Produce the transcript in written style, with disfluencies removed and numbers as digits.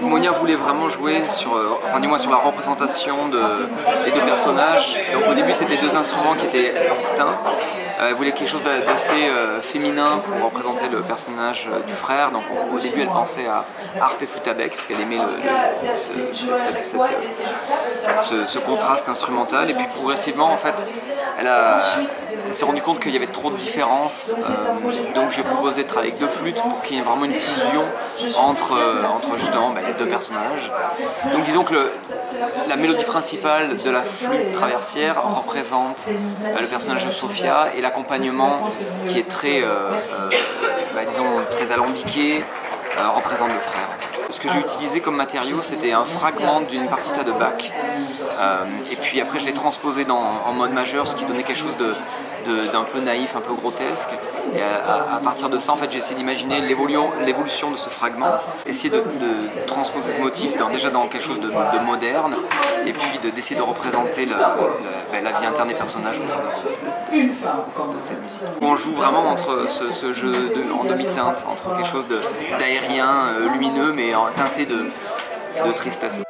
Monia voulait vraiment jouer sur, enfin du moins sur la représentation des deux personnages. Donc au début c'était deux instruments qui étaient distincts. Elle voulait quelque chose d'assez féminin pour représenter le personnage du frère. Donc au début elle pensait à harpe et flûte à bec parce qu'elle aimait ce contraste instrumental. Et puis progressivement en fait elle s'est rendue compte qu'il y avait trop de différences. Donc je lui ai proposé de travailler avec deux flûtes pour qu'il y ait vraiment une fusion entre justement les deux personnages. Donc disons que la mélodie principale de la flûte traversière représente le personnage de Sophia et l'accompagnement qui est très, disons, très alambiqué représente le frère. Ce que j'ai utilisé comme matériau, c'était un fragment d'une partita de Bach. Et puis après, je l'ai transposé en mode majeur, ce qui donnait quelque chose d'un peu naïf, un peu grotesque. Et à partir de ça, en fait, j'ai essayé d'imaginer l'évolution de ce fragment, essayer de transposer ce motif déjà dans quelque chose de moderne, et puis d'essayer de représenter la vie interne des personnages au travers de cette musique. On joue vraiment entre ce jeu en demi-teinte, entre quelque chose d'aérien, lumineux, mais teinté de tristesse.